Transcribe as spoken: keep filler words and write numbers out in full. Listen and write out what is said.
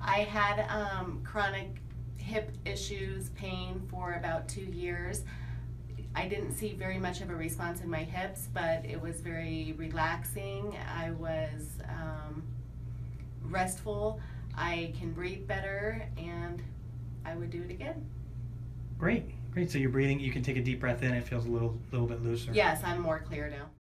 I had um, chronic hip issues, pain for about two years. I didn't see very much of a response in my hips, but it was very relaxing. I was um, restful. I can breathe better, and I would do it again. Great, great. So you're breathing, you can take a deep breath in, it feels a little, little bit looser. Yes, I'm more clear now.